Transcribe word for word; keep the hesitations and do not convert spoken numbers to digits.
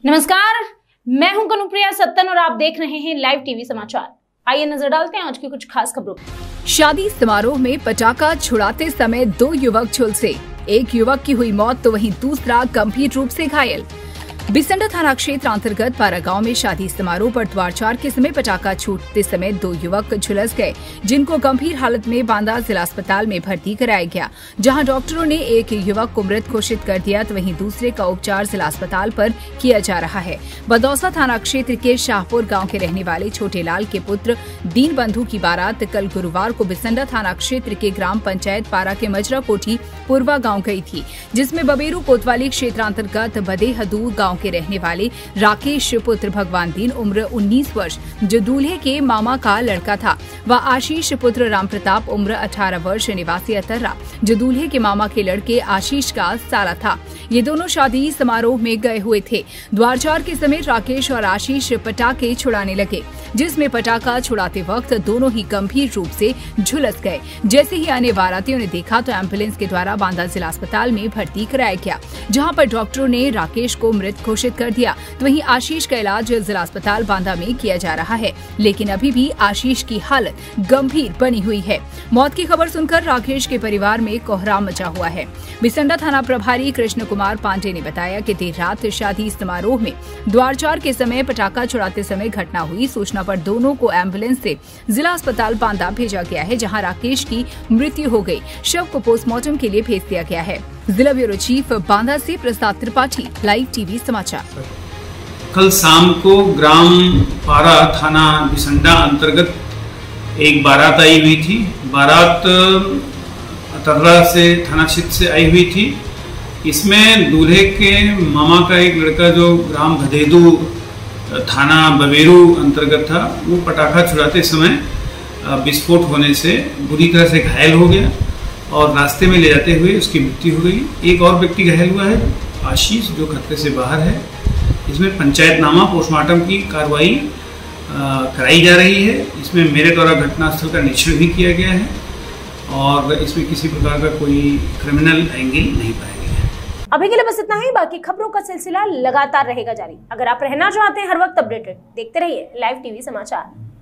नमस्कार, मैं हूं कनुप्रिया सत्तन और आप देख रहे हैं लाइव टीवी समाचार। आइए नजर डालते हैं आज की कुछ खास खबरों पर। शादी समारोह में पटाखा छुड़ाते समय दो युवक झुलसे, एक युवक की हुई मौत तो वहीं दूसरा गंभीर रूप से घायल। बिसंडा थाना क्षेत्र अंतर्गत पारा गांव में शादी समारोह पर द्वारचार के समय पटाखा छूटते समय दो युवक झुलस गए, जिनको गंभीर हालत में बांदा जिला अस्पताल में भर्ती कराया गया, जहां डॉक्टरों ने एक युवक को मृत घोषित कर दिया तो वहीं दूसरे का उपचार जिला अस्पताल पर किया जा रहा है। बदौसा थाना क्षेत्र के शाहपुर गाँव के रहने वाले छोटे लाल के पुत्र दीन बंधु की बारात कल गुरुवार को बिसंडा थाना क्षेत्र के ग्राम पंचायत पारा के मजरा कोठी पूर्वा गाँव गयी थी, जिसमें बबेरू कोतवाली क्षेत्र अंतर्गत बदेहदूर गाँव के रहने वाले राकेश पुत्र भगवान दीन उम्र उन्नीस वर्ष जो दूल्हे के मामा का लड़का था व आशीष पुत्र राम प्रताप उम्र अठारह वर्ष निवासी अतर्रा जो दूल्हे के मामा के लड़के आशीष का साला था। ये दोनों शादी समारोह में गए हुए थे। द्वारचार के समय राकेश और आशीष पटाखे छुड़ाने लगे, जिसमें पटाखा छुड़ाते वक्त दोनों ही गंभीर रूप से झुलस गए। जैसे ही अन्य बारातियों ने देखा तो एम्बुलेंस के द्वारा बांदा जिला अस्पताल में भर्ती कराया गया, जहां पर डॉक्टरों ने राकेश को मृत घोषित कर दिया तो वहीं आशीष का इलाज जिला अस्पताल बांदा में किया जा रहा है, लेकिन अभी भी आशीष की हालत गंभीर बनी हुई है। मौत की खबर सुनकर राकेश के परिवार में कोहराम मचा हुआ है। बिसंडा थाना प्रभारी कृष्ण कुमार पांडे ने बताया कि देर रात शादी समारोह में द्वारचार के समय पटाखा छुड़ाते समय घटना हुई। सूचना पर दोनों को एम्बुलेंस से जिला अस्पताल बांदा भेजा गया है, जहां राकेश की मृत्यु हो गई। शव को पोस्टमार्टम के लिए भेज दिया गया है। जिला ब्यूरो चीफ बांदा से प्रसाद त्रिपाठी, लाइव टीवी समाचार। कल शाम को ग्राम पारा थाना बिसंडा अंतर्गत एक बारात आई हुई थी। बारात अतर्रा से थाना क्षेत्र से आई हुई थी। इसमें दूल्हे के मामा का एक लड़का जो ग्राम भदेदू थाना बबेरू अंतर्गत था, वो पटाखा छुड़ाते समय विस्फोट होने से बुरी तरह से घायल हो गया और रास्ते में ले जाते हुए उसकी मृत्यु हो गई। एक और व्यक्ति घायल हुआ है, आशीष, जो खतरे से बाहर है। इसमें पंचायतनामा पोस्टमार्टम की कार्रवाई कराई जा रही है। इसमें मेरे द्वारा घटनास्थल का निरीक्षण भी किया गया है और इसमें किसी प्रकार का कोई क्रिमिनल एंगल नहीं पाया गया है। अभी के लिए बस इतना ही। बाकी खबरों का सिलसिला लगातार रहेगा जारी। अगर आप रहना चाहते हैं हर वक्त अपडेटेड, देखते रहिए लाइव टीवी समाचार।